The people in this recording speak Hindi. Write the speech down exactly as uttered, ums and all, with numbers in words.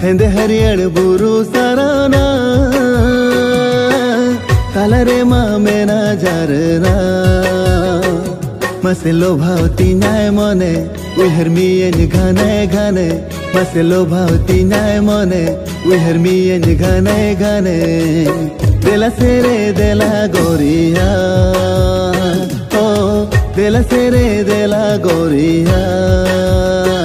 हेंदे हरियर बुरु साराना तालारे मामेना जारना मासे लोभावती नाय मने उहर मियन घने घने मासे लोभावती नाय मने उहर मियन घने घने देला सेरे देला गोरिया ओ देला सेरे देला गोरिया